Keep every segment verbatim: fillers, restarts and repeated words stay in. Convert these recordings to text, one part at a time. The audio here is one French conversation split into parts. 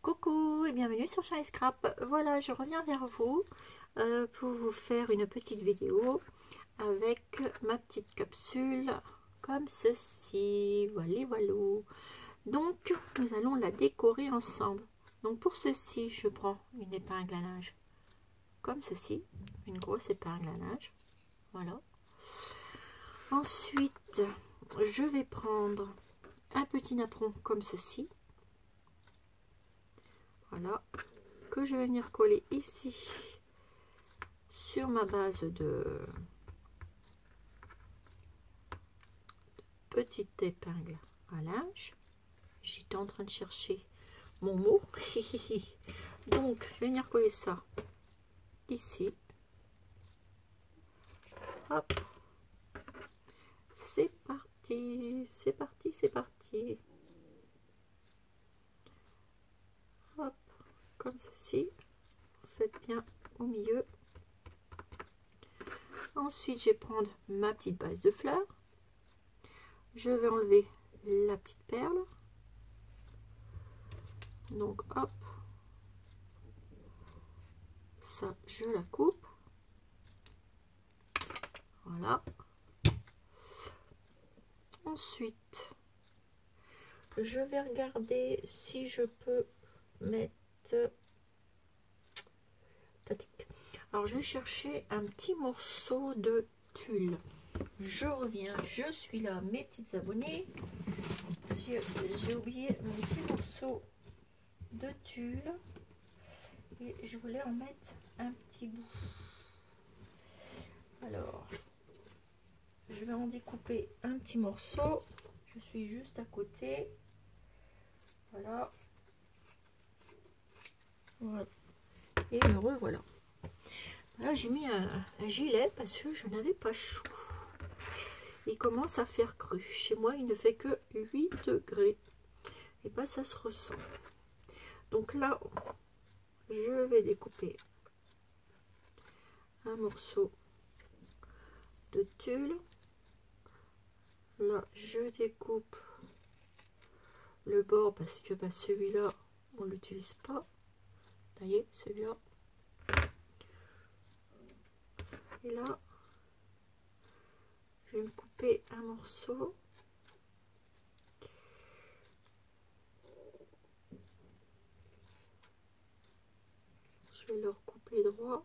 Coucou et bienvenue sur Shiny Scrap. Voilà, je reviens vers vous euh, pour vous faire une petite vidéo avec ma petite capsule comme ceci. Voilà, voilà. Donc, nous allons la décorer ensemble. Donc, pour ceci, je prends une épingle à linge comme ceci, une grosse épingle à linge. Voilà. Ensuite, je vais prendre un petit napperon comme ceci. Voilà, que je vais venir coller ici sur ma base de petite épingle à linge. J'étais en train de chercher mon mot. Donc, je vais venir coller ça ici. Hop, c'est parti, c'est parti, c'est parti. Hop, comme ceci. Vous faites bien au milieu. Ensuite, je vais prendre ma petite base de fleurs. Je vais enlever la petite perle. Donc, hop. Ça, je la coupe. Voilà. Ensuite, je vais regarder si je peux mettre... Alors, je vais chercher un petit morceau de tulle. Je reviens, je suis là, mes petites abonnées. J'ai oublié mon petit morceau de tulle. Et je voulais en mettre un petit bout. Alors, je vais en découper un petit morceau. Je suis juste à côté. Voilà. Voilà. Et me revoilà. Là, j'ai mis un, un gilet parce que je n'avais pas chaud. Il commence à faire cru. Chez moi, il ne fait que huit degrés. Et pas, ça se ressent. Donc là, je vais découper un morceau de tulle. Là, je découpe le bord parce que bah, celui-là, on ne l'utilise pas. Vous voyez, celui-là. Et là, je vais me couper un morceau. Je vais le recouper droit.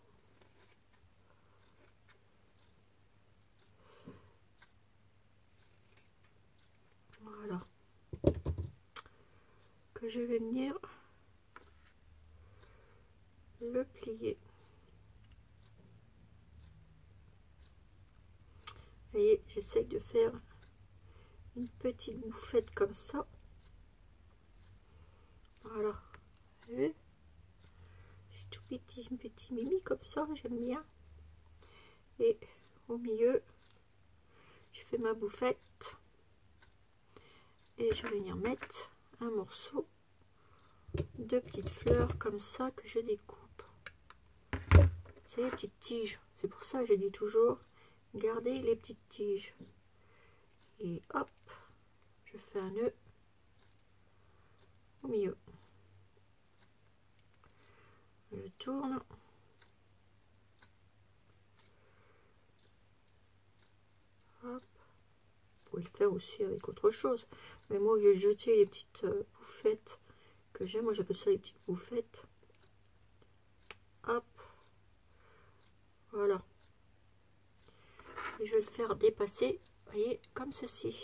Voilà. Que je vais venir le plier. Vous voyez, j'essaye de faire une petite bouffette comme ça. Voilà. C'est tout petit, petit mimi comme ça, j'aime bien. Et au milieu, je fais ma bouffette. Et je vais venir mettre un morceau de petites fleurs comme ça que je découpe. C'est les petites tiges. C'est pour ça que je dis toujours, gardez les petites tiges. Et hop, je fais un nœud au milieu. Je tourne. Hop. Vous pouvez le faire aussi avec autre chose. Mais moi, j'ai jeté les petites euh, bouffettes que j'aime. Moi, j'appelle ça les petites bouffettes. Hop. Voilà. Et je vais le faire dépasser, vous voyez, comme ceci.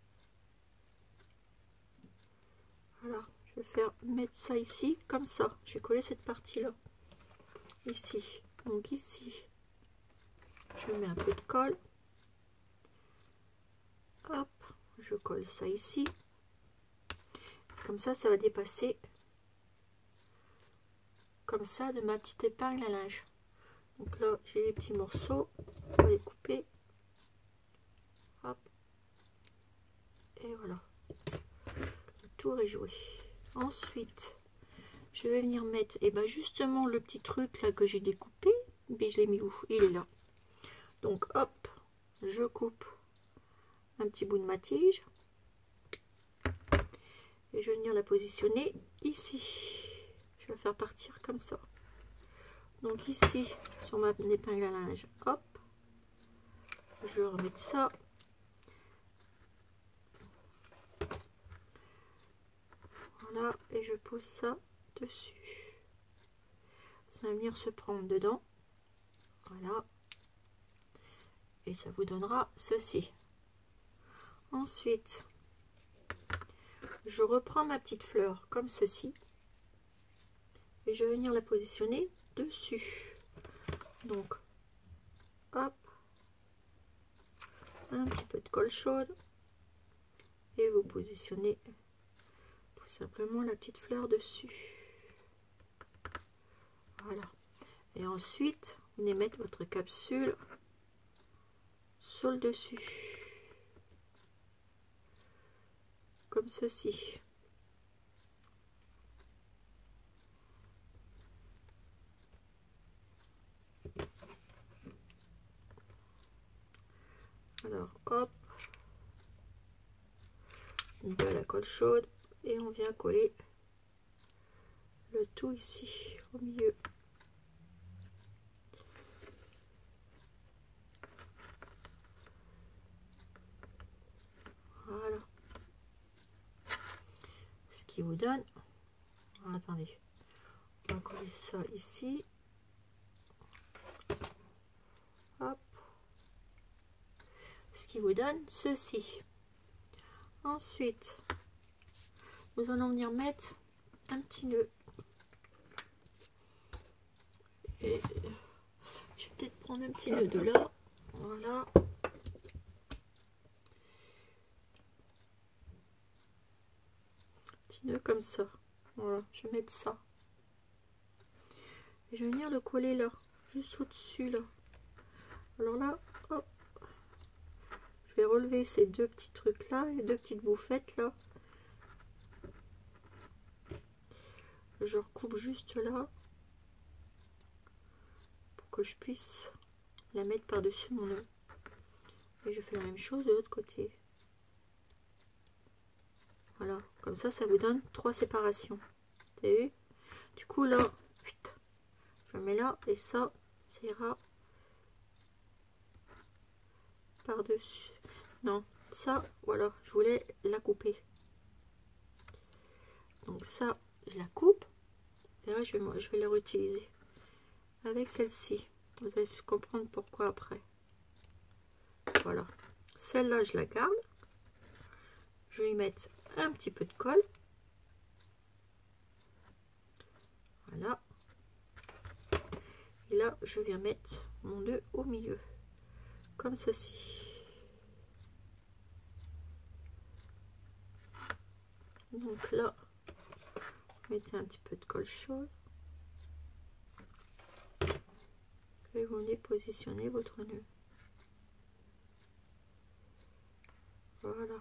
Voilà. Je vais faire mettre ça ici, comme ça. Je vais coller cette partie-là. Ici. Donc ici, je mets un peu de colle. Hop. Je colle ça ici. Comme ça, ça va dépasser comme ça de ma petite épingle à linge. Donc là, j'ai les petits morceaux. On va les couper. Hop. Et voilà. Le tour est joué. Ensuite, je vais venir mettre, et ben justement, le petit truc là que j'ai découpé. Mais je l'ai mis où? Il est là. Donc hop, je coupe un petit bout de ma tige. Et je vais venir la positionner ici. faire partir comme ça. Donc ici, sur ma épingle à linge, hop, je vais remettre ça. Voilà, et je pose ça dessus. Ça va venir se prendre dedans. Voilà. Et ça vous donnera ceci. Ensuite, je reprends ma petite fleur comme ceci. Et je vais venir la positionner dessus. Donc, hop. Un petit peu de colle chaude. Et vous positionnez tout simplement la petite fleur dessus. Voilà. Et ensuite, vous venez mettre votre capsule sur le dessus. Comme ceci. Alors, hop. De la colle chaude. Et on vient coller le tout ici, au milieu. Voilà. Ce qui vous donne... Alors, attendez. On va coller ça ici. Hop. Ce qui vous donne ceci. Ensuite, nous allons venir mettre un petit nœud. Et je vais peut-être prendre un petit nœud de là. Voilà. Petit nœud comme ça. Voilà, je vais mettre ça. Et je vais venir le coller là, juste au-dessus là. Alors là, hop. Je vais relever ces deux petits trucs là, les deux petites bouffettes là. Je recoupe juste là pour que je puisse la mettre par-dessus mon nœud. Et je fais la même chose de l'autre côté. Voilà, comme ça, ça vous donne trois séparations. Vous avez vu? Du coup là, je mets là et ça, ça ira par-dessus. Non, ça, voilà, je voulais la couper. Donc ça, je la coupe. Et là, je vais, moi, je vais la réutiliser avec celle-ci. Vous allez comprendre pourquoi après. Voilà. Celle-là, je la garde. Je vais y mettre un petit peu de colle. Voilà. Et là, je viens mettre mon nœud au milieu. Comme ceci. Donc là, mettez un petit peu de colle chaude. Et vous venez positionner votre nœud. Voilà.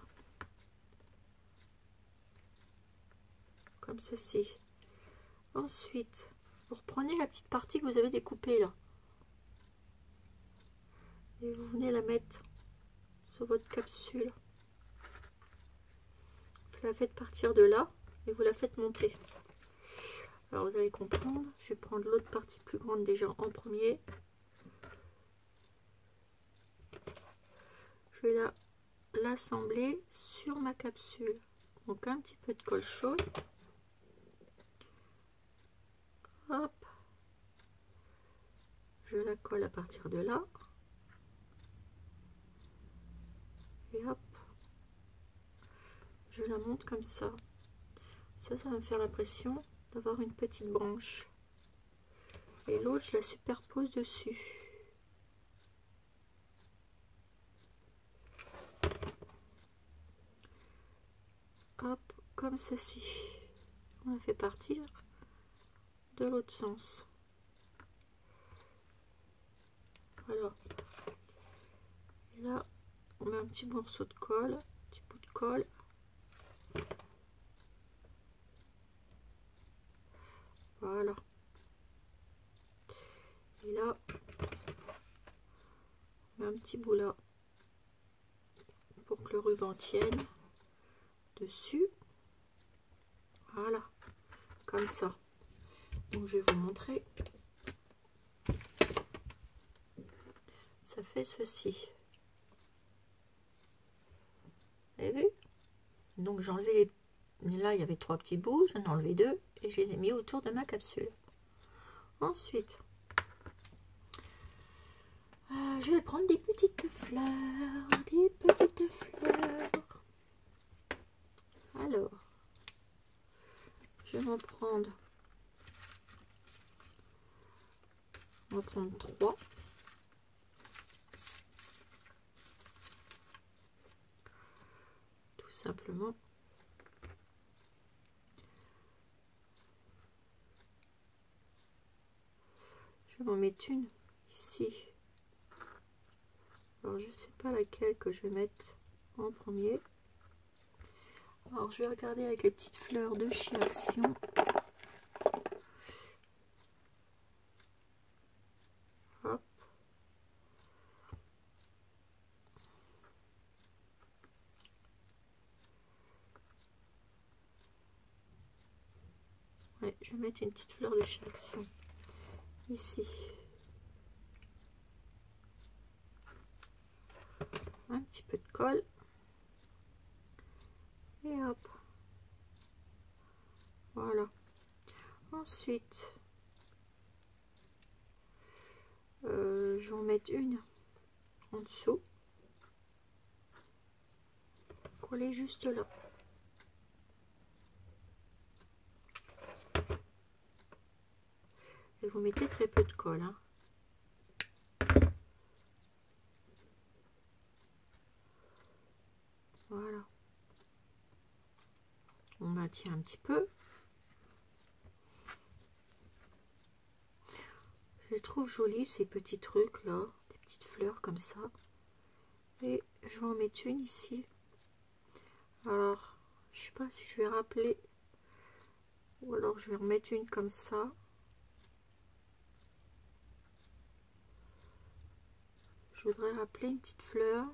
Comme ceci. Ensuite, vous reprenez la petite partie que vous avez découpée là. Et vous venez la mettre sur votre capsule. Vous la faites partir de là et vous la faites monter. Alors vous allez comprendre, je vais prendre l'autre partie plus grande déjà en premier. Je vais la l'assembler sur ma capsule. Donc un petit peu de colle chaude. Hop. Je la colle à partir de là. Et hop. Je la monte comme ça. Ça, ça va me faire l'impression d'avoir une petite branche. Et l'autre, je la superpose dessus. Hop, comme ceci. On la fait partir de l'autre sens. Voilà. Et là, on met un petit morceau de colle, un petit bout de colle. Voilà. Et là, on met un petit bout là pour que le ruban tienne dessus. Voilà, comme ça. Donc je vais vous montrer. Ça fait ceci. Vous avez vu? Donc j'ai enlevé les... Là il y avait trois petits bouts, j'en ai enlevé deux et je les ai mis autour de ma capsule. Ensuite, euh, je vais prendre des petites fleurs, des petites fleurs. Alors, je vais en prendre, on va prendre trois. Tout simplement. Je vais en mettre une ici. Alors je sais pas laquelle que je vais mettre en premier. Alors je vais regarder avec les petites fleurs de chez Action. Hop. Ouais, je vais mettre une petite fleur de chez Action ici. Un petit peu de colle. Et hop. Voilà. Ensuite, euh, je vais en mettre une en dessous. Coller juste là. Et vous mettez très peu de colle. Hein. Voilà. On maintient un petit peu. Je trouve joli ces petits trucs là, des petites fleurs comme ça. Et je vais en mettre une ici. Alors, je sais pas si je vais rappeler. Ou alors je vais remettre une comme ça. Je voudrais rappeler une petite fleur.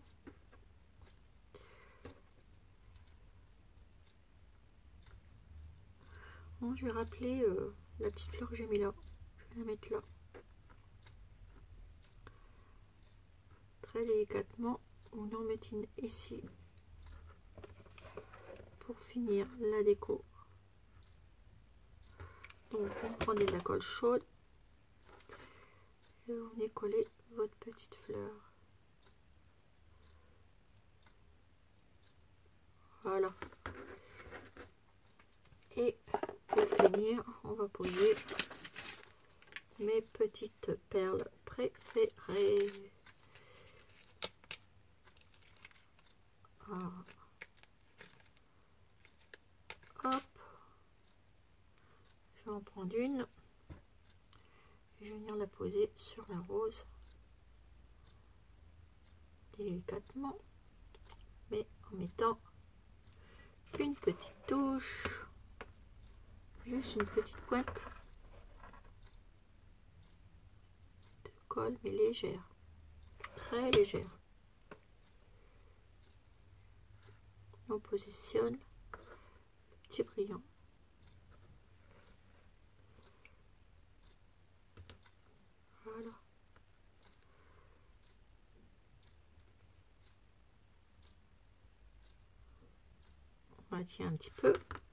Bon, je vais rappeler euh, la petite fleur que j'ai mis là. Je vais la mettre là. Très délicatement. On en met une ici. Pour finir la déco. Donc vous prenez de la colle chaude. Et vous venez coller votre petite fleur. Voilà. Et pour finir, on va poser mes petites perles préférées. Ah. Hop. Je vais en prendre une. Et je vais venir la poser sur la rose. Délicatement. Mais en mettant une petite touche. Juste une petite pointe de colle, mais légère, très légère. On positionne le petit brillant. Voilà. On maintient un petit peu.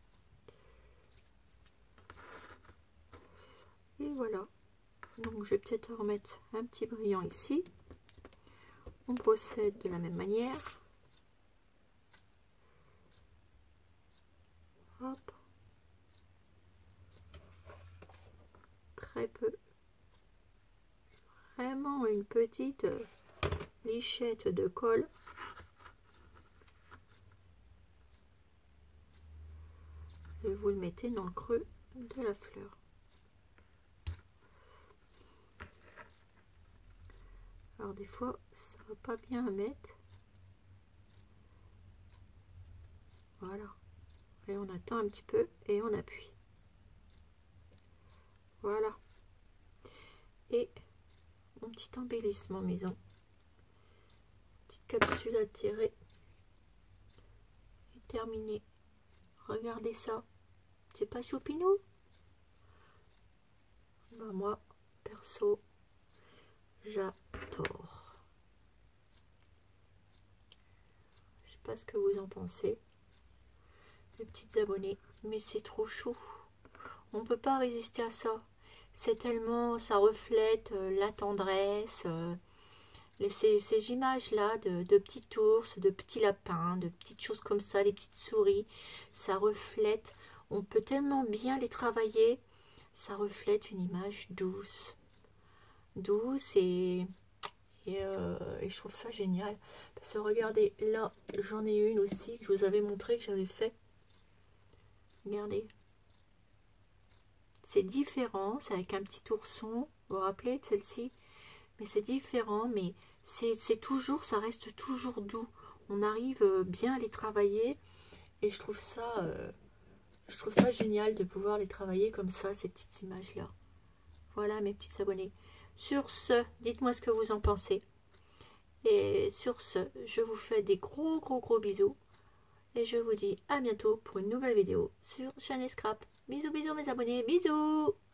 Et voilà. Donc je vais peut-être remettre un petit brillant ici. On procède de la même manière. Hop. Très peu. Vraiment une petite lichette de colle. Et vous le mettez dans le creux de la fleur. Alors des fois ça va pas bien à mettre. Voilà. Et on attend un petit peu et on appuie. Voilà. Et mon petit embellissement maison. Petite capsule à tirer. Et terminé. Regardez ça. C'est pas choupinou? perso, j'adore. Je sais pas ce que vous en pensez, les petites abonnées, mais c'est trop chou. On peut pas résister à ça. C'est tellement, ça reflète euh, la tendresse, euh, les, ces, ces images-là de, de petits ours, de petits lapins, de petites choses comme ça, les petites souris, ça reflète. On peut tellement bien les travailler, ça reflète une image douce. Douce et, et, euh, et je trouve ça génial. Parce que regardez, là, j'en ai une aussi que je vous avais montré, que j'avais fait. Regardez. C'est différent, c'est avec un petit ourson, vous vous rappelez de celle-ci? Mais c'est différent, mais c'est toujours, ça reste toujours doux. On arrive bien à les travailler et je trouve ça, euh, je trouve ça génial de pouvoir les travailler comme ça, ces petites images-là. Voilà mes petits abonnés. Sur ce, dites-moi ce que vous en pensez. Et sur ce, je vous fais des gros gros gros bisous. Et je vous dis à bientôt pour une nouvelle vidéo sur Shiny Scrap. Bisous bisous mes abonnés, bisous!